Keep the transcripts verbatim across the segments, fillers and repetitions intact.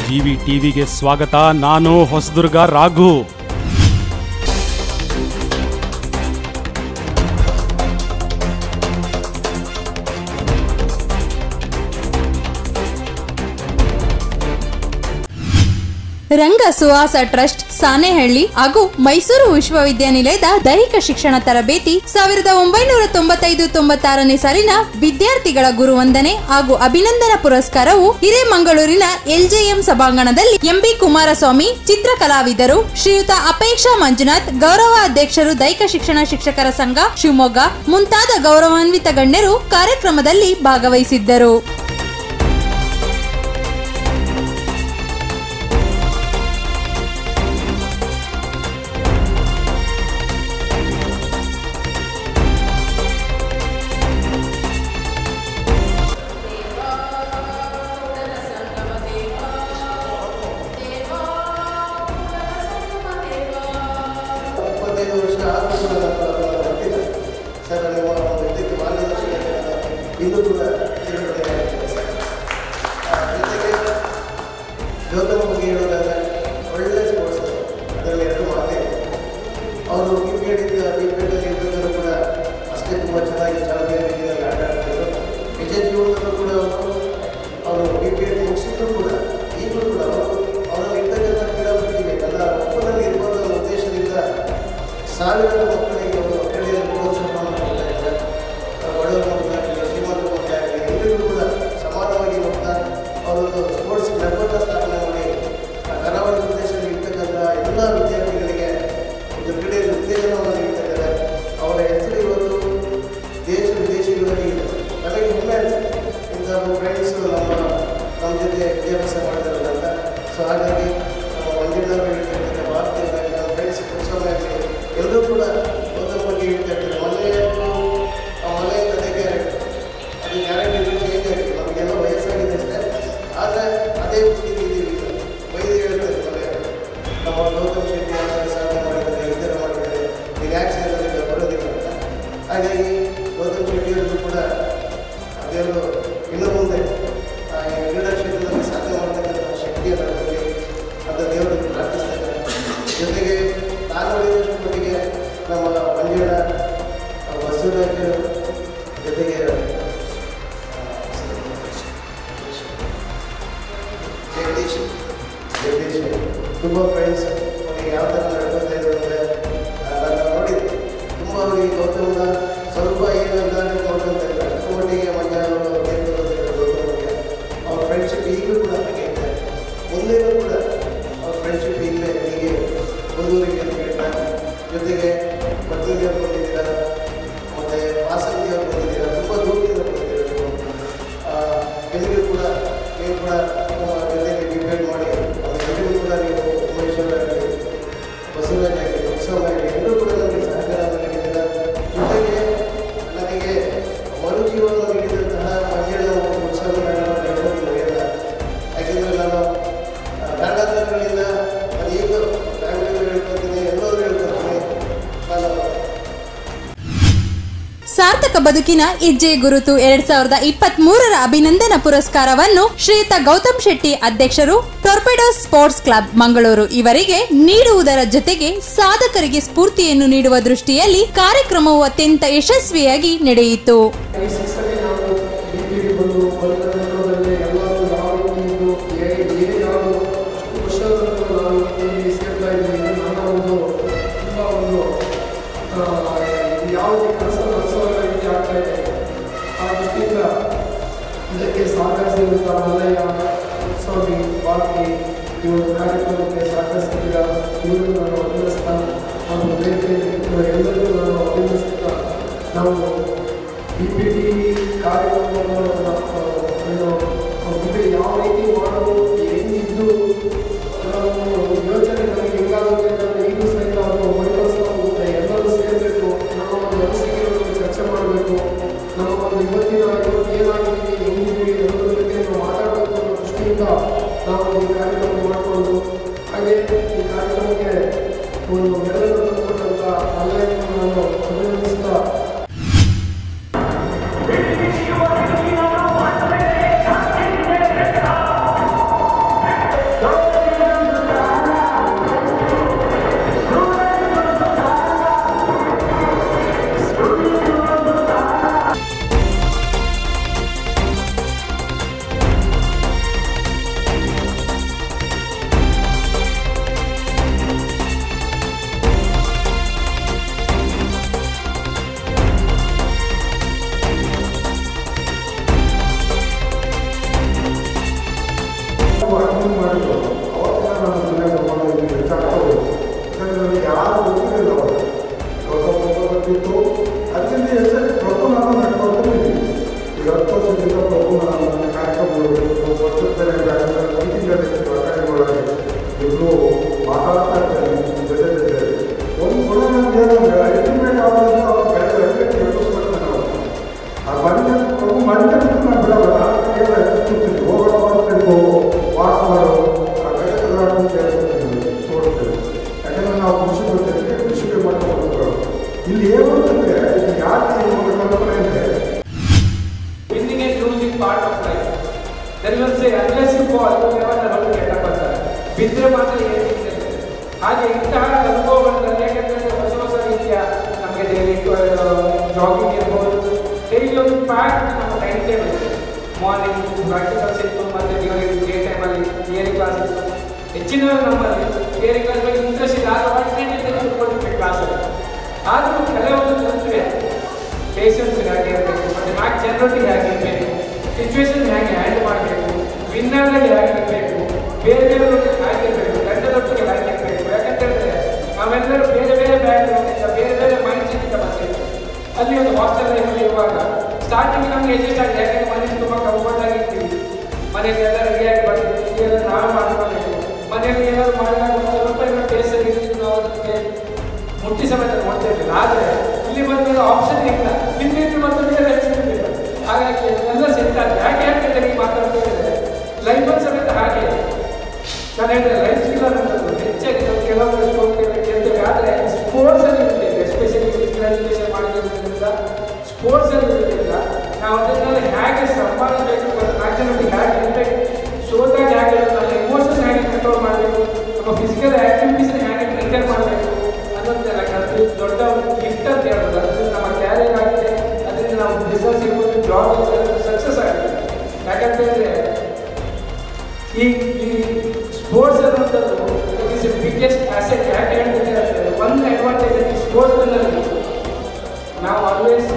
GV ಟಿವಿಗೆ ಸ್ವಾಗತ. ನಾನು ಹೊಸದುರ್ಗ ರಾಘು. ರಂಗ ಸುಹಾಸ ಟ್ರಸ್ಟ್ ಸಾಣೇಹಳ್ಳಿ ಹಾಗೂ ಮೈಸೂರು ವಿಶ್ವವಿದ್ಯಾನಿಲಯದ ದೈಹಿಕ ಶಿಕ್ಷಣ ತರಬೇತಿ ಸಾವಿರದ ಒಂಬೈನೂರ ತೊಂಬತ್ತೈದು ತೊಂಬತ್ತಾರನೇ ಸಾಲಿನ ವಿದ್ಯಾರ್ಥಿಗಳ ಗುರುವಂದನೆ ಹಾಗೂ ಅಭಿನಂದನಾ ಪುರಸ್ಕಾರವು ಹಿರೇಮಂಗಳೂರಿನ ಎಲ್ಜೆಎಂ ಸಭಾಂಗಣದಲ್ಲಿ ಎಂಬಿ ಕುಮಾರಸ್ವಾಮಿ, ಚಿತ್ರಕಲಾವಿದರು ಶ್ರೀಯುತ ಅಪೇಕ್ಷಾ ಮಂಜುನಾಥ್, ಗೌರವ ಅಧ್ಯಕ್ಷರು ದೈಹಿಕ ಶಿಕ್ಷಣ ಶಿಕ್ಷಕರ ಸಂಘ ಶಿವಮೊಗ್ಗ ಮುಂತಾದ ಗೌರವಾನ್ವಿತ ಗಣ್ಯರು ಕಾರ್ಯಕ್ರಮದಲ್ಲಿ ಭಾಗವಹಿಸಿದ್ದರು. ಇಂದು ಕೂಡ ಗೌತಮ್ ಬಗ್ಗೆ ಹೇಳೋದಾದ್ರೆ ಒಳ್ಳೆ ಸ್ಪೋರ್ಟ್ಸ್, ಅದರಲ್ಲಿ ಎರಡು ಮಾತೇ. ಅವರು ಕ್ರಿಕೆಟ್ ಕ್ರಿಕೆಟಲ್ಲಿ ಇರ್ಬೇಕಾದ್ರೂ ಕೂಡ ಅಷ್ಟೇ ತುಂಬ ಚೆನ್ನಾಗಿ ಚಾಂಪಿಯನ್ ರೀತಿಯಲ್ಲಿ ಆಟ ಆಡ್ತಿದ್ರು. ನಿಜ ಜೀವನದಲ್ಲೂ ಕೂಡ ಅವರು ಅವರು ಕ್ರಿಕೆಟ್ ಮುಗಿಸಿದ್ರು ಕೂಡ ಈಗಲೂ ಕೂಡ ಅವರು ಅವರಲ್ಲಿ ಇರ್ತಕ್ಕಂಥ ಕ್ರೀಡಾಪಟುವಿಗೆ ಎಲ್ಲ ಒಪ್ಪನಲ್ಲಿ ಇರ್ಬೋದು ಅನ್ನೋ ಉದ್ದೇಶದಿಂದ ಸಾವಿರಾರು ಮಕ್ಕಳಿಗೆ ಅವರು ಕ್ರೀಡೆಯಲ್ಲಿ ಪ್ರೋತ್ಸಾಹವನ್ನು ಕೊಡ್ತಾ ಇದ್ದಾರೆ. ಬಡವರ ಮಕ್ಕಳಾಗಲಿ ಶ್ರೀಮಂತ ಮಕ್ಕಳಾಗಲಿ ಎಲ್ಲರಿಗೂ ಕೂಡ ಸಮಾನವಾಗಿ ನೋಡ್ತಾ ಅವರೊಂದು ಸ್ಪೋರ್ಟ್ಸ್ ಕ್ಲಬ್ಬನ್ನು ಸ್ಥಾಪನೆ ಮಾಡಿ ಕರಾವಳಿ ಪ್ರದೇಶದಲ್ಲಿ ಇರ್ತಕ್ಕಂಥ ಎಲ್ಲ ವಿದ್ಯಾರ್ಥಿಗಳಿಗೆ ಒಂದು ಕ್ರೀಡೆಯಲ್ಲಿ ಉತ್ತೇಜನವನ್ನು ನೀಡ್ತಾ ಇದ್ದಾರೆ. ಅವರ ಹೆಸರು ಇವತ್ತು ದೇಶ ವಿದೇಶಗಳಲ್ಲಿ ಇದೆ. ನಮಗೆ ಹೆಮ್ಮೆ ಅನಿಸುತ್ತೆ ಇಂಥ ಫ್ರೆಂಡ್ಸು ನಮ್ಮ ನಮ್ಮ ಜೊತೆ ವಿದ್ಯಾಭ್ಯಾಸ ಮಾಡ್ತಾರೆ ಅಂತ. ಸೊ ಹಾಗಾಗಿ ನಮ್ಮ ಮಂಜುನಾಥ್ ಹೇಳ್ತಿರ್ತಾರೆ, ಭಾರತೀಯ ನಮ್ಮ ಫ್ರೆಂಡ್ಸ್ ಕುಸಮೆ ಆಗಲಿ ಎಲ್ಲರೂ ಕೂಡ ಗೌತಮ್ ಬಗ್ಗೆ ಹೇಳ್ತಾ ಇರ್ತಾರೆ. ಮನೆಯಲ್ಲೂ ಆ ಮನೆ ಅದೇ ಕ್ಯಾರೆಕ್ಟರ್, ಅದು ಕ್ಯಾರೆಕ್ಟರ್ ಚೇಂಜ್ ಆಗಿದೆ. ನಮಗೆಲ್ಲ ವಯಸ್ಸಾಗಿದೆ ಅಷ್ಟೇ, ಆದರೆ ಅದೇ ಬುದ್ಧಿ ಇದೀವಿ. ವೈದ್ಯ ಹೇಳ್ತಾರೆ ಮನೆಯಲ್ಲಿ ನಮ್ಮ ಗೌತಮ್ ಶೆಟ್ಟಿ ಅಂತ ಸಾಧನೆ ಮಾಡಿದ್ದಾರೆ, ಈ ಥರ ಮಾಡಿದ್ದಾರೆ, ಈಗ ಯಾಕೆ ಸೇರೋದಿಲ್ಲ ಬರೋದಿಲ್ಲ ಅಂತ. ಹಾಗಾಗಿ ಗೌತಮ್ ಶೆಟ್ಟಿಯವ್ರಿಗೂ ಕೂಡ ಅದೆಲ್ಲೂ ಇನ್ನು ಮುಂದೆ ಕ್ರೀಡಾ ಕ್ಷೇತ್ರದಲ್ಲಿ ಸಾಧನೆ ಮಾಡತಕ್ಕಂಥ ಶಕ್ತಿಯನ್ನು ನಮಗೆ ಅಂತ ದೇವರಿಗೆ ಪ್ರಾರ್ಥಿಸ್ತಾ ಇದ್ದಾರೆ. ಜೊತೆಗೆ ನಾನು ನೋಡಿದಷ್ಟು ಮಟ್ಟಿಗೆ ನಮ್ಮ ಮಂಜಣ್ಣ, ಬಸವರಾಜ್, ಜೊತೆಗೆ ಜಗದೀಶ್ ಜಗದೀಶ್ ತುಂಬ ಫ್ರೆಂಡ್ಸ್ ಅವರಿಗೆ ಯಾವ ಥರ ನಡ್ಕೊತಾ ಇದ್ರು ಅಂದರೆ ನಾನು ನೋಡಿದ್ದೆ. ತುಂಬ ಅವರಿಗೆ ಗೌತಮನ ಸ್ವಲ್ಪ ಏನು ಅಂತ ನೋಡ್ಕೊಂತ ಇಲ್ಲ. ಅಷ್ಟು ಮಟ್ಟಿಗೆ ಮಂಜಣ್ಣ ಅವರು ಕೇಳ್ಕೊಳ್ತಿದ್ದಾರೆ ಗೌತಮ್ಗೆ. ಅವ್ರ ಫ್ರೆಂಡ್ಶಿಪ್ ಈಗಲೂ ಕೂಡ ಹಾಗೆ ಇದೆ, ಮುಂದೆನೂ ಕೂಡ ಅವ್ರ ಫ್ರೆಂಡ್ಶಿಪ್ ಈಗಲೇ ಹೀಗೆ ಮುಂದುವರಿಕೆ ಅಂತ ಹೇಳ್ತಾರೆ. ಜೊತೆಗೆ ಮದ್ದೂರಿ ಅವ್ರು ಬಂದಿದ್ದೀರಾ, ಮತ್ತು ಆಸಕ್ತಿ ಅವ್ರು ಬಂದಿದ್ದೀರಾ, ತುಂಬ ದೂರದಿಂದ ಬಂದಿದ್ದೀರಾ ನೀವು. ಎಲ್ಲರಿಗೂ ಕೂಡ ನೀವು ಕೂಡ ನಮ್ಮ ಜೊತೆಗೆ ಡಿಬೇಟ್ ಮಾಡಿ ಎಲ್ಲರಿಗೂ ಕೂಡ ನೀವು ಉಮೇಶ್ವರಾಗಲಿ, ಬಸವರಾಜ್ ಆಗಲಿ, ಉತ್ಸವ ಆಗಲಿ ಎಲ್ಲರೂ ಕೂಡ ನನಗೆ ಸಹಕಾರವನ್ನು ನೀಡಿದ್ದೀರಾ. ಜೊತೆಗೆ ನನಗೆ ಮರುಜೀವನ ನೀಡಿದಂತಹ ಮಂಜಣ್ಣ ಮತ್ತು ಉತ್ಸವನ ನಾನು ಹೇಳೋದು ಮರೆಯಲ್ಲ. ಯಾಕೆಂದರೆ ನಾನು ಕಾರಣಾಂತರಗಳಿಂದ ನಾನು ಈಗಲೂ ಫ್ಯಾಮಿಲಿಗೂ ಹೇಳ್ಕೊತೀನಿ, ಎಲ್ಲರೂ ಹೇಳ್ಕೊತೀನಿ. ನಾನು ಸಾರ್ಥಕ ಬದುಕಿನ ಹೆಜ್ಜೆ ಗುರುತು ಎರಡ್ ಸಾವಿರದ ಇಪ್ಪತ್ತ್ ಮೂರರ ಅಭಿನಂದನಾ ಪುರಸ್ಕಾರವನ್ನು ಶ್ರೀಯುತ ಗೌತಮ್ ಶೆಟ್ಟಿ, ಅಧ್ಯಕ್ಷರು ಟೊರ್ಪೆಡೋಸ್ ಸ್ಪೋರ್ಟ್ಸ್ ಕ್ಲಬ್ ಮಂಗಳೂರು ಇವರಿಗೆ ನೀಡುವುದರ ಜೊತೆಗೆ ಸಾಧಕರಿಗೆ ಸ್ಫೂರ್ತಿಯನ್ನು ನೀಡುವ ದೃಷ್ಟಿಯಲ್ಲಿ ಕಾರ್ಯಕ್ರಮವು ಅತ್ಯಂತ ಯಶಸ್ವಿಯಾಗಿ ನಡೆಯಿತು. ಯಾವುದೇ ಕೆಲಸ ನಡೆಸುವ ರೀತಿ ಆಗ್ತಾ ಇದೆ. ಆ ದೃಷ್ಟಿಯಿಂದ ಇದಕ್ಕೆ ಸಹಕರಿಸಿರುವಂಥ ಮಲ್ಲಯ್ಯ, ಸ್ವಾಮಿ, ಬಾಕಿ ಈ ಒಂದು ಕಾರ್ಯಕ್ರಮಕ್ಕೆ ಸಹಕರಿಸಿದ ಇವರು ನಾನು ಅಭಿನಯಿಸ್ತಾ ಹಾಗೂ ವೇದಿಕೆಯಲ್ಲಿ ಎಲ್ಲರಿಗೂ ನಾನು ಅಭಿನಯಿಸುತ್ತಾ ನಾವು ಬಿ ಪಿ ಟಿ ಕಾರ್ಯಕ್ರಮವನ್ನು ಯಾವ ರೀತಿ ಮಾಡಲು ಹೆಂಗಿದ್ದು ಯೋಚನೆ ನಮಗೆ ಹೆಂಗಾಗುತ್ತೆ ಅಂದರೆ ಈಗಲೂ ಸಹಿತ ಅವರು ಮೈಕಳಿಸ್ತಾ ಹೋಗುತ್ತೆ. ಎಲ್ಲರೂ ಸೇರಬೇಕು, ನಮ್ಮ ಒಂದು ಅನಿಸಿಕೆಗಳನ್ನು ಚರ್ಚೆ ಮಾಡಬೇಕು, ನಮ್ಮ ಒಂದು ಇವತ್ತಿನ ಇವತ್ತು ಏನಾಗಿದ್ದೀವಿ, ಹೆಂಗಿದ್ದೀವಿ ಎಲ್ಲರ ಬಗ್ಗೆ ನಾವು ಮಾತಾಡಬೇಕು ಅನ್ನೋ ದೃಷ್ಟಿಯಿಂದ ನಾವು ಈ ಕಾರ್ಯಕ್ರಮ ಮಾಡಿಕೊಂಡು ಹಾಗೆ ಈ ಕಾರ್ಯಕ್ರಮಕ್ಕೆ ಒಂದು ಮೆರಗನ್ನು ತಂದುಕೊಂಡಂಥ ಮಲ್ಲಯ್ಯನನ್ನು ನಾನು ಅಭಿನಂದಿಸ್ತಾ doesn't say unless you fall you never never to get up ಅಂತಾರೆ. ಬಿದ್ದರೆ ಮಾತ್ರ ಏನಿದೆ. ಹಾಗೆ ಇಂತಹ ಅನುಭವಗಳನ್ನು ಯಾಕಂದರೆ ಹೊಸ ಹೊಸ ರೀತಿಯ ನಮಗೆ ಡೈಲಿ ಜಾಗಿಂಗ್ ಇರ್ಬೋದು, ಡೈಲಿ ಒಂದು ಪ್ಯಾಕ್ ನಮ್ಮ ಟೈಮ್ ಟೇಬಲ್ ಇದೆ. ಮಾರ್ನಿಂಗ್ ಪ್ರಾಕ್ಟಿಕಲ್ಸ್ ಇತ್ತು, ಮತ್ತು ಡ್ಯೂರಿಂಗ್ ಡೇ ಟೈಮಲ್ಲಿ ಥಿಯರಿ ಕ್ಲಾಸ್ ಇತ್ತು. ಹೆಚ್ಚಿನವರು ನಮ್ಮಲ್ಲಿ ಥಿಯರಿ ಕ್ಲಾಸ್ ಬಗ್ಗೆ ಇಂಟ್ರೆಸ್ಟ್ ಇಲ್ಲ, ಆದರೂ ಅಟೆಂಡ್ ಕೂತ್ಕೊಂಡಿರ್ಬೇಕು ಕ್ಲಾಸಲ್ಲಿ. ಆದರೂ ಕೆಲವೊಂದು ಕಲ್ತಿವೆ. ಪೇಷನ್ಸ್ ಹೇಗೆ ಇರಬೇಕು, ಮತ್ತು ನಾಲ್ಕು ಜನರೊಟ್ಟಿಗೆ ಹೇಗಿರಬೇಕು, ಸಿಚುವೇಶನ್ ಹೇಗೆ ಹ್ಯಾಂಡಲ್ ಮಾಡಬೇಕು, ವಿನ್ನರ್ನಲ್ಲಿ ಹೇಗಿರಬೇಕು, ಬೇರೆ ಬೇರೆಯವ್ರಿಗೆ ಹೇಗಿರಬೇಕು, ಗಂಡದೊಟ್ಟಿಗೆ ಹೇಗಿರಬೇಕು. ಯಾಕಂತ ಹೇಳಿದ್ರೆ ನಾವೆಲ್ಲರೂ ಬೇರೆ ಬೇರೆ ಬ್ಯಾಕ್ಗ್ರೌಂಡಿಂದ ಬೇರೆ ಬೇರೆ ಮೈಂಡ್ ಸೆಟ್ಟಿಂದ ಬಂದಿರ್ತೀವಿ. ಅಲ್ಲಿ ಒಂದು ಹಾಸ್ಟೆಲ್ ಲೈಫಲ್ಲಿ ಇರುವಾಗ ಸ್ಟಾರ್ಟಿಂಗ್ ನಮಗೆ ಅಡ್ಜಸ್ಟ್ ಆಗಿದೆ. ಯಾಕಂದರೆ ಮನೇಲಿ ತುಂಬ ಕಂಫರ್ಟ್ ಆಗಿರ್ತೀವಿ, ಮನೇಲಿ ಎಲ್ಲ ರೆಡಿಯಾಗಿ ಬರ್ತೀವಿ, ಎಲ್ಲ ನಾವು ಮಾಡ್ಕೊಳ್ಬೇಕು. ಮನೆಯಲ್ಲಿ ಏನಾದ್ರು ಮಾಡಿದಾಗ ಒಂದು ಸ್ವಲ್ಪ ಏನೋ ಟೇಸ್ಟಲ್ಲಿ ಇರ್ತೀವಿ, ನಾವು ಅದಕ್ಕೆ ಮುಟ್ಟಿ ಸಮೇತ ನೋಡ್ತಾ ಇರಲಿಲ್ಲ. ಆದರೆ ಇಲ್ಲಿ ಬಂದ ಆಪ್ಷನ್ ಇಲ್ಲ, ಇಲ್ಲಿ ಮತ್ತು ಬೇರೆ ಹೆಚ್ಚಿಲ್ಲ. ಹಾಗಾಗಿ ಎಲ್ಲ ಸೆಟ್ ಆಗಿದೆ. ಯಾಕೆ ಯಾಕೆ ಈ ಮಾತಾಡ್ತಾ ಇದ್ದಾರೆ ಲೈಫಲ್ಲಿ ಸಮೇತ ಹಾಗೆ ನಾನು ಹೇಳಿದ್ರೆ ಲೈಫ್ ಸ್ಕಿಲ್ ಅನ್ನೋದು ಹೆಚ್ಚಾಗಿ ನಾವು ಕೆಲವೊಂದು ಹೋಗ್ತೇವೆ ಕೇಳ್ತೇವೆ. ಆದರೆ ಸ್ಪೋರ್ಟ್ಸಲ್ಲಿ ಇರಲಿಲ್ಲ, ಎಸ್ಪೆಷಲಿ ಫಿಸಿಕಲ್ ಎಜುಕೇಷನ್ ಮಾಡಿರೋದ್ರಿಂದ ಸ್ಪೋರ್ಟ್ಸಲ್ಲಿ ಇರೋದ್ರಿಂದ ನಾವು ಅದನ್ನೆಲ್ಲ ಹೇಗೆ ಸಂಪಾದಿಸಬೇಕು, ಮತ್ತು ನಾಲ್ಕು ಜನರಿಗೆ ಹೇಗೆ ಇರಬೇಕು, ಸೋತಾಗ ಹೇಗೆ ನಮ್ಮ ಎಮೋಷನ್ ಹೇಗೆ ಕಂಟ್ರೋಲ್ ಮಾಡಬೇಕು, ನಮ್ಮ ಫಿಸಿಕಲ್ ಆ್ಯಕ್ಟಿವಿಟೀಸ್ನ ಹೇಗೆ ಮೇಂಟೈನ್ ಮಾಡಬೇಕು ಅನ್ನೋದನ್ನೆಲ್ಲ ಕಲಿತು ದೊಡ್ಡ ಗಿಫ್ಟ್ ಅಂತ ಹೇಳ್ಬೋದು. ಅದರಿಂದ ನಮ್ಮ ಕ್ಯಾರಿಯರ್ ಆಗಿದೆ, ಅದರಿಂದ ನಾವು ಬಿಸ್ನೆಸ್ ಇರ್ಬೋದು, ಜಾಬ್ ಇರ್ಬೋದು, ಸಕ್ಸಸ್ ಆಗಿದೆ. ಯಾಕಂತ ಹೇಳಿದ್ರೆ ಈ ಈ ಸ್ಪೋರ್ಟ್ಸ್ ಅನ್ನೋಂಥದ್ದು ಇಸ್ ಎ ಬಿಗ್ಗೆಸ್ಟ್ ಆಸೆಟ್. ಯಾಕೆ ಹೇಳ್ತೀನಿ ಅಂದರೆ ಒಂದು ಅಡ್ವಾಂಟೇಜ್ ಈ ಸ್ಪೋರ್ಟ್ಸ್ನಲ್ಲಿ ನಾವು ಆಲ್ವೇಸ್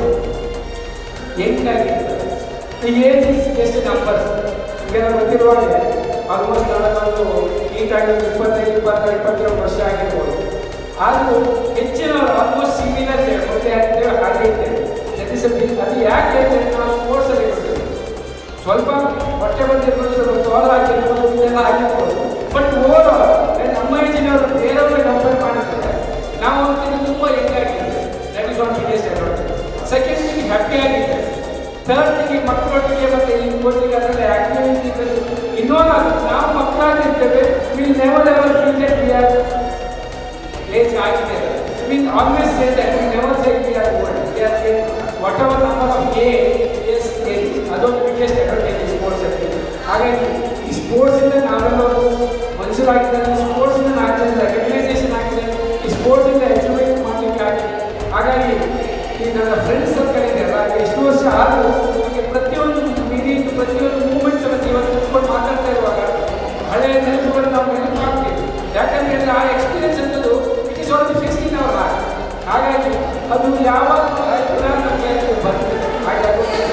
ಯಂಗ್ ಆಗಿರ್ತಾರೆ. ಈ ಏಜ್ ಇಸ್ ಜಸ್ಟ್ ನಂಬರ್ಸ್. ಈಗ ನಾವು ಗೊತ್ತಿರುವಾಗ ಆಲ್ಮೋಸ್ಟ್ ನಾವೊಂದು ಈಟ್ ಆಗಿದ್ದು ಇಪ್ಪತ್ತೈದು ಇಪ್ಪತ್ತಾರು ಇಪ್ಪತ್ತೇಳು ವರ್ಷ ಆಗಿರ್ಬೋದು. ಆದರೂ ಹೆಚ್ಚಿನವರು ಆಲ್ಮೋಸ್ಟ್ ಸಿಮಿಲರ್ ಮೊದಲೇ ಆಗ್ತೇವೆ ಹಾಗೆ ಇದ್ದೇವೆ. ದಟ್ ಇಸ್ ಅ ಅದು ಯಾಕೆ ಅಂದರೆ ನಾವು ಸ್ಪೋರ್ಟ್ಸಲ್ಲಿ ಇರ್ತೀವಿ. ಸ್ವಲ್ಪ ಹೊಟ್ಟೆ ಬಂದಿರ್ಬೋದು, ಸ್ವಲ್ಪ ತೋಲ ಆಗಿರ್ಬೋದು, ಇದೆಲ್ಲ ಆಗಿರ್ಬೋದು. ಬಟ್ ಓವರ್ ಆಲ್ ನಮ್ಮ ಏಜಿನವರು ಬೇರೆಯವ್ರಿಗೆ ಕಂಪೇರ್ ಮಾಡಿರ್ತಾರೆ ನಾವು ಅಂತಿದ್ದು ತುಂಬ ಹೆಂಗಾಗಿರ್ತೇವೆ. That is one biggest advantage. Second thing happy ಆಗಿರ್ತೇವೆ. ಥರ್ಡ್ ಥಿಂಗ್ ಮಕ್ಕಳೊಟ್ಟಿಗೆ ಮತ್ತು ಈ ಕೋಚಿಗೆ ಅದರಲ್ಲಿ ಆ್ಯಕ್ಟಿವಿಟಿ ಇನ್ನೊಂದು ನಾವು ಮಕ್ಕಳಾಗಿರ್ತೇವೆ. Will never ever feel that we are age ಆಗಿದೆ. Will always say that we never say we are old. We are age whatever number of a S age. ಅದೊಂದು ಬಿಗ್ಗೆಸ್ಟ್ ಅಡ್ವಾಂಟೇಜ್ ಈ ಸ್ಪೋರ್ಟ್ಸಲ್ಲಿ. ಹಾಗಾಗಿ ಈ ಸ್ಪೋರ್ಟ್ಸಿಂದ ನಾವೆಲ್ಲರೂ ಮನುಷ್ಯರಾಗಿದ್ದಾರೆ. ಸ್ಪೋರ್ಟ್ಸಿಂದ ನಾಲ್ಕು ಜನ ರೆಕಗ್ನೈಸೇಷನ್ ಆಗಿದೆ. ಈ ಸ್ಪೋರ್ಟ್ಸಿಂದ ಎಜುಕೇಟ್ ಮಾಡಲಿಕ್ಕೆ ಆಗಿದೆ. ಹಾಗಾಗಿ ಈ ನನ್ನ ಫ್ರೆಂಡ್ಸ್ ಸರ್ಕಲ್ ಇದೆಯಲ್ಲ, ಎಷ್ಟು ವರ್ಷ ಆದರೂ ನಮಗೆ ಪ್ರತಿಯೊಂದು ಮೀನಿಂಗ್, ಪ್ರತಿಯೊಂದು ಮೂಮೆಂಟ್ಸ್ ಬಗ್ಗೆ ಇವತ್ತು ಕೂತ್ಕೊಂಡು ಮಾತಾಡ್ತಾ ಇರುವಾಗ ಹಳೆಯ ನೆನಪುಗಳು ನಾವು ನೆನಪು ಹಾಕ್ತೀವಿ. ಯಾಕಂದರೆ ಹೇಳಿದ್ರೆ ಆ ಎಕ್ಸ್ಪೀರಿಯನ್ಸ್ ಅನ್ನೋದು it is all the face in our heart. ಹಾಗಾಗಿ ಅದು ಯಾವಾಗ ನಮಗೆ ಬರ್ತದೆ. ಹಾಗೆ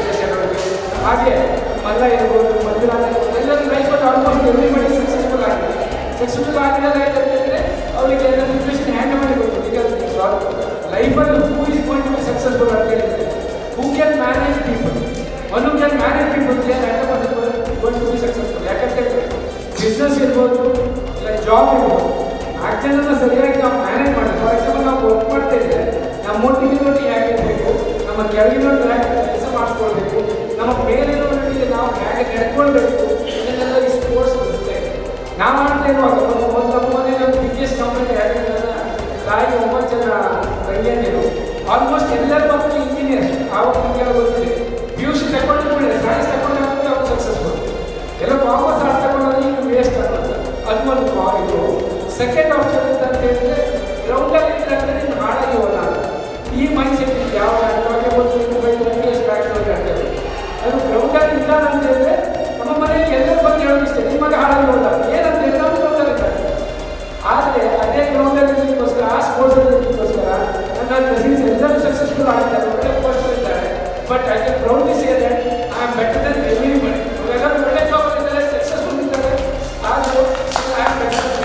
ಹಾಗೆ ಮಲ್ಲ ಇರ್ಬೋದು, ಮಂಜುನಾಥ ಇರ್ಬೋದು, ಎಲ್ಲರೂ ಲೈಫಲ್ಲಿ ಆಲ್ಮೋಸ್ಟ್ ಎವ್ರಿಬಡಿ ಸಕ್ಸಸ್ಫುಲ್ ಆಗಿದೆ. ಸಕ್ಸಸ್ಫುಲ್ ಆಗಿರೋದು ಯಾಕಂತಂದರೆ ಅವರಿಗೆ ಎಲ್ಲ ಸಿಚುವೇಶನ್ ಹ್ಯಾಂಡಲ್ ಮಾಡಿ ಗೊತ್ತು. ಈಗ ಲೈಫಲ್ಲಿ who is going to be successful ಅಂತ ಹೇಳಿದರೆ who can manage people. One who can manage people they handle going to be successful. ಯಾಕಂತೇಳಿದ್ರೆ ಬಿಸ್ನೆಸ್ ಇರ್ಬೋದು, ಇಲ್ಲ ಜಾಬ್ ಇರ್ಬೋದು, ನಾಲ್ಕು ಜನನ ಸರಿಯಾಗಿ ನಾವು ಮ್ಯಾನೇಜ್ ಮಾಡಬೇಕು. ಫಾರ್ ಎಕ್ಸಾಂಪಲ್ ನಾವು ವರ್ಕ್ ಮಾಡ್ತಾ ಇದ್ದರೆ ನಮ್ಮ ಒಟ್ಟಿಗಿನೊಟ್ಟಿಗೆ ಹೇಗಿರಬೇಕು, ನಮ್ಮ ಕೆಳಗಿನೊಟ್ಟಿಗೆ ಹೇಗೆ ಕೆಲಸ ಮಾಡಿಸ್ಕೊಳ್ಬೇಕು, ನಮ್ಮ ಮೇಲಿನೊಟ್ಟಿಗೆ ನಾವು ಹೇಗೆ ನಡ್ಕೊಳ್ಬೇಕು, ಇದನ್ನೆಲ್ಲ ಈ ಸ್ಪೋರ್ಟ್ಸ್ ಬರುತ್ತೆ. ನಾವು ಮಾಡ್ತಾ ಇರುವಾಗ ಒಂದು ಒಂದು ನಮ್ಮ ಮನೆಯಲ್ಲಿ ಒಂದು ಬಿಗ್ಗೆಸ್ಟ್ ಕಂಪ್ನಿ ಹೇಗೆ ತಾಯಿಗೆ ಒಂಬತ್ತು ಜನ ತಂಗಿಯಂದಿರು, ಆಲ್ಮೋಸ್ಟ್ ಎಲ್ಲರ ಮಕ್ಕಳು ಇಂಜಿನಿಯರ್. ಆವಾಗ ನಮಗೆಲ್ಲ ಗೊತ್ತಿದೆ. ಪಿ ಯು ಸಿ ತಗೊಂಡು ಬಿಡಿದೆ, ಸೈನ್ಸ್ ತಗೊಂಡು ಹಾಕಿದ್ರೆ ಅವ್ರು ಸಕ್ಸಸ್ಫುಲ್. ಎಲ್ಲ ಕಾಮರ್ಸ್ ಆರ್ಟ್ಸ್ ತಗೊಂಡ್ರೆ ಈಗ ವೇಸ್ಟ್ ಅನ್ನೋದು ಅದು ಒಂದು ಇದು. ಸೆಕೆಂಡ್ ಆಪ್ಷನ್ ಅಂತ ಹೇಳಿದ್ರೆ ಗ್ರೌಂಡಲ್ಲಿ ಇದ್ರೆ ಅಂದರೆ ಇನ್ನು ಹಾಳಾಗಿ ಹೋದ ಈ ಮೈಂಡ್ ಸೆಟ್ ಇದೆ. ಯಾವ ಇವಾಗ ಒಂದು ಎಷ್ಟು ಬ್ಯಾಕ್ಸ್ ಹೇಳ್ತೇವೆ, ಅದು ಗ್ರೌಂಡಲ್ಲಿ ಇಲ್ಲ ಅಂತ ಹೇಳಿದ್ರೆ ನಮ್ಮ ಮನೆಯಲ್ಲಿ ಎಲ್ಲರ ಬಗ್ಗೆ ಹೇಳೋದು ಇಷ್ಟೇ, ನಿಮಗೆ ಹಾಳಾಗಿ ಹೋದ ಏನಂತ ಹೇಳಿ ನಾವು ಗ್ರೌಂಡಲ್ಲಿ ಇದ್ದಾರೆ. ಆದರೆ ಅದೇ ಗ್ರೌಂಡಲ್ಲಿ ಇರಲಿಕ್ಕೋಸ್ಕರ, ಆ ಸ್ಪೋರ್ಟ್ಸಲ್ಲಿ ಇರಲಿಕ್ಕೋಸ್ಕರ ನನ್ನ ಕಸಿನ್ಸ್ ಎಲ್ಲರೂ ಸಕ್ಸಸ್ಫುಲ್ ಆಗಿದ್ದಾರೆ, ಒಳ್ಳೆ ಪೋಸ್ಟ್ ಇದ್ದಾರೆ. But I can proudly say that I am better than everybody. ಅವರೆಲ್ಲರೂ ಒಳ್ಳೆ ಜಾಬ್ ಇದ್ದಾರೆ, ಸಕ್ಸಸ್ಫುಲ್ ಇದ್ದಾರೆ. ಆದರೂ ಐ ಆಮ್ ಬೆಟರ್ ದೆನ್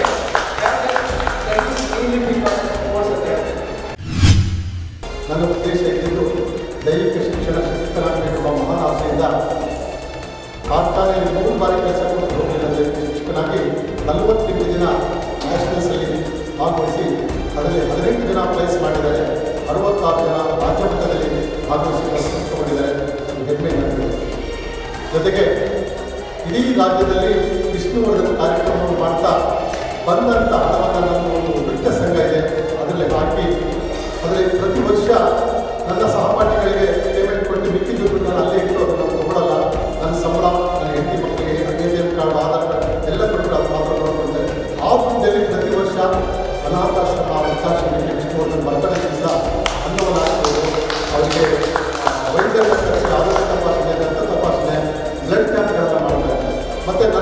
ನನ್ನ ಉದ್ದೇಶ ಇದ್ದಿದ್ದು ದೈಹಿಕ ಶಿಕ್ಷಣ ಶಿಕ್ಷಕನಾಗಬೇಕೆಂಬ ಮಹಾನ್ ಆಸೆಯಿಂದ ಕಾರ್ಖಾನೆಯಲ್ಲಿ ಮೂರು ಬಾರಿ ಕೆಲಸ ಕೊಟ್ಟು ಹೋಗಿದ್ದ ದೈಹಿಕ ಶಿಕ್ಷಕನಾಗಿ ನಲವತ್ತೆಂಟು ದಿನ ನ್ಯಾಷನಲ್ಸಲ್ಲಿ ಭಾಗವಹಿಸಿ ಅದರಲ್ಲಿ ಹದಿನೆಂಟು ಜನ ಪ್ರೈಸ್ ಮಾಡಿದ್ದಾರೆ. ಅರವತ್ತಾರು ಜನ ರಾಜ್ಯ ಮಟ್ಟದಲ್ಲಿ ಭಾಗವಹಿಸಿ ಪುರಸ್ಕೃತಗೊಂಡಿದ್ದಾರೆ. ಹೆಮ್ಮೆ ನನಗೆ. ಜೊತೆಗೆ ಇಡೀ ರಾಜ್ಯದಲ್ಲಿ ವಿಷ್ಣುವರ್ಧನ್ ಕಾರ್ಯಕ್ರಮವನ್ನು ಮಾಡ್ತಾ ಬಂದಂಥ ಹಣವನ್ನು ನನ್ನ ಒಂದು ನೃತ್ಯ ಸಂಘ ಇದೆ, ಅದರಲ್ಲಿ ಹಾಕಿ ಅದರಲ್ಲಿ ಪ್ರತಿ ವರ್ಷ ನನ್ನ ಸಹಪಾಠಿಗಳಿಗೆ ಪೇಮೆಂಟ್ ಕೊಟ್ಟು ಮಿಕ್ಕಿದ್ದು ನಾನು ಅಲ್ಲೇ ಇಟ್ಟು ಅದನ್ನು ತಗೊಳ್ಳಲ್ಲ. ನನ್ನ ಸಂಬಳ ನನ್ನ ಹೆಂಡತಿ ಮಕ್ಕಳಿಗೆ ಅದೇ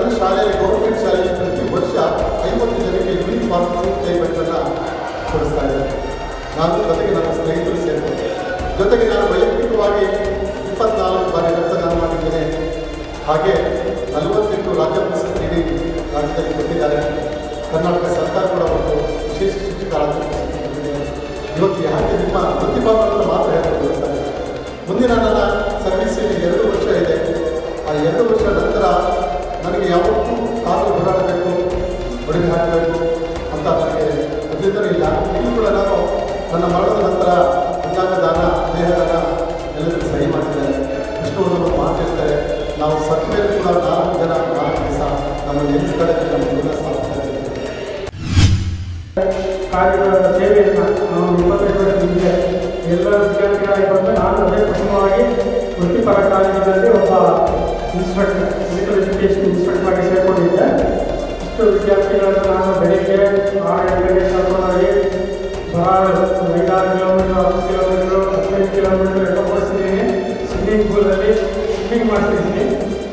ನನ್ನ ಶಾಲೆಯಲ್ಲಿ ಗೌರ್ಮೆಂಟ್ ಶಾಲೆಯಲ್ಲಿ ಪ್ರತಿ ವರ್ಷ ಐವತ್ತು ಜನಕ್ಕೆ ಯೂನಿಫಾರ್ಮ್ ಶೂ ಟೈ ಬೆಲ್ಟನ್ನು ಕೊಡಿಸ್ತಾ ಇದ್ದಾರೆ. ನಾನು ಜೊತೆಗೆ ನನ್ನ ಸ್ನೇಹಿತರು ಸೇರಿಕೊಂಡು ಜೊತೆಗೆ ನಾನು ವೈಯಕ್ತಿಕವಾಗಿ ಇಪ್ಪತ್ನಾಲ್ಕು ಬಾರಿ ರಕ್ತದಾನ ಮಾಡಿದ್ದೇನೆ. ಹಾಗೆ ನಲವತ್ತೆಂಟು ರಾಜ್ಯ ಪ್ರಶಸ್ತಿ ಇಡೀ ರಾಜ್ಯದಲ್ಲಿ ಕೊಟ್ಟಿದ್ದಾರೆ. ಕರ್ನಾಟಕ ಸರ್ಕಾರ ಕೂಡ ಒಂದು ವಿಶೇಷ ಶಿಕ್ಷಕ ರಾಜ್ಯ ಪ್ರಶಸ್ತಿ ಕೊಟ್ಟಿದೆ. ಇವತ್ತು ಯಾಕೆ ನಿಮ್ಮ ಪ್ರತಿಭಾವನ್ನು ಮಾತ್ರ ಹೇಳ್ಬೋದು ಸರ್. ಮುಂದಿನ ನನ್ನ ಸರ್ವೀಸಲ್ಲಿ ಎರಡು ವರ್ಷ ಇದೆ. ಆ ಎರಡು ವರ್ಷ ನಂತರ ನನಗೆ ಯಾವತ್ತೂ ಕಾಲು ಓಡಾಡಬೇಕು, ಹೊಡೆಗೆ ಹಾಕಬೇಕು ಅಂತ ನನಗೆ ಅಭ್ಯಂತರ ಇಲ್ಲ. ಈಗಲೂ ಕೂಡ ನಾನು ನನ್ನ ಮರಣದ ನಂತರ ಅಂಗಾಂಗ ದಾನ, ದೇಹದಾನ ಎಲ್ಲರಿಗೂ ಸಹಿ ಮಾಡಿದ್ದಾರೆ. ಇಷ್ಟೊಂದು ಮಾತಿರ್ತಾರೆ. ನಾವು ಸತ್ತ ಮೇಲೆ ಕೂಡ ನಾಲ್ಕು ಜನ ನಾಲ್ಕು ದಿವಸ ನಮ್ಮ ನೆನೆಸ್ಕೊಳ್ಳೋಕ್ಕೆ ನಮ್ಮ ಜೀವನ ಸಾಧ್ಯ ಇದೆ. ಕಾರ್ಯಗಳ ಸೇವೆಯನ್ನು ನಾವು ಇಪ್ಪತ್ತೈದು ವರ್ಷ ಎಲ್ಲ ವಿದ್ಯಾರ್ಥಿಗಳಿಗೆ ಬಂದು ನಾನು ಅದೇ ಪ್ರಥಮವಾಗಿ ವೃತ್ತಿಪರ ಕಾಲೇಜಿನಲ್ಲಿ ಒಬ್ಬ ಇನ್ಸ್ಟ್ರಕ್ಟರ್, ಫಿಸಿಕಲ್ ಎಜುಕೇಷನ್ ಇನ್ಸ್ಟ್ರಕ್ಟರ್ ಆಗಿ ಸೇರಿಕೊಂಡಿದ್ದೆ. ಇಷ್ಟು ವಿದ್ಯಾರ್ಥಿಗಳನ್ನು ನಾನು ಬೆಳಗ್ಗೆ ಆರು ಗಂಟೆಗೆ ಕರ್ಕೊಂಡೋಗಿ ಸುಮಾರು ಐದಾರು ಕಿಲೋಮೀಟರ್, ಹತ್ತು ಕಿಲೋಮೀಟರ್, ಹದಿನೈದು ಕಿಲೋಮೀಟರ್ ಎಲ್ಲ ಓಡಿಸಿದ್ದೀನಿ. ಸ್ವಿಮ್ಮಿಂಗ್ ಪೂಲಲ್ಲಿ ಸ್ವಿಮ್ಮಿಂಗ್ ಮಾಡ್ತಿದ್ದೀನಿ.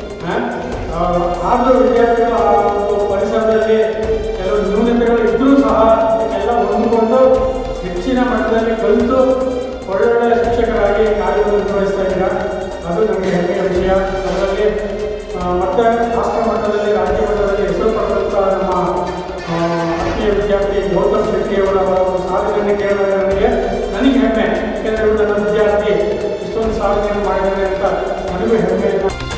ಆದರೂ ವಿದ್ಯಾರ್ಥಿಗಳು ಆ ಒಂದು ಪರಿಸರದಲ್ಲಿ ಕೆಲವು ನ್ಯೂನತೆಗಳು ಇದ್ದರೂ ಸಹ ಎಲ್ಲ ಹೊಂದಿಕೊಂಡು ಹೆಚ್ಚಿನ ಮಟ್ಟದಲ್ಲಿ ಕಲಿತು ಒಳ್ಳೊಳ್ಳೆ ಶಿಕ್ಷಕರಾಗಿ ಕಾರ್ಯವನ್ನು ನಿರ್ವಹಿಸ್ತಾ ಇದ್ದಾರೆ. ಅದು ನಮಗೆ ಹೆಮ್ಮೆಯ ವಿಷಯ. ಅದರಲ್ಲಿ ಮತ್ತೆ ರಾಷ್ಟ್ರ ಮಟ್ಟದಲ್ಲಿ, ರಾಜ್ಯ ಮಟ್ಟದಲ್ಲಿ ಹೆಸರು ಪಡೆದಂಥ ನಮ್ಮ ಆತ್ಮೀಯ ವಿದ್ಯಾರ್ಥಿ ಗೌತಮ್ ಶೆಟ್ಟಿಯವರ ಒಂದು ಸಾಧನೆಯನ್ನು ಕೇಳಿದಾಗ ನನಗೆ ನನಗೆ ಹೆಮ್ಮೆ. ಯಾಕೆಂದರೆ ಇವರು ನನ್ನ ವಿದ್ಯಾರ್ಥಿ ಇಷ್ಟೊಂದು ಸಾಧನೆಯನ್ನು ಮಾಡಿದ್ದಾರೆ ಅಂತ ನನಗೂ ಹೆಮ್ಮೆ.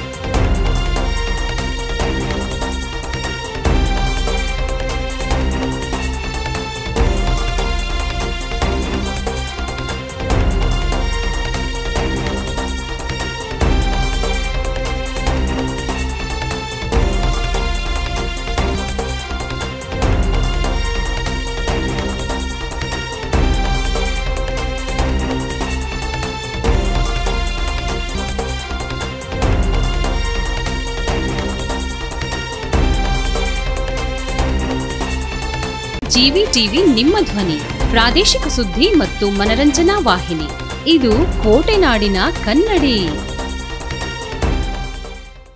ಜಿವಿ ಟಿವಿ ನಿಮ್ಮ ಧ್ವನಿ, ಪ್ರಾದೇಶಿಕ ಸುದ್ದಿ ಮತ್ತು ಮನರಂಜನಾ ವಾಹಿನಿ. ಇದು ಕೋಟೆನಾಡಿನ ಕನ್ನಡಿ.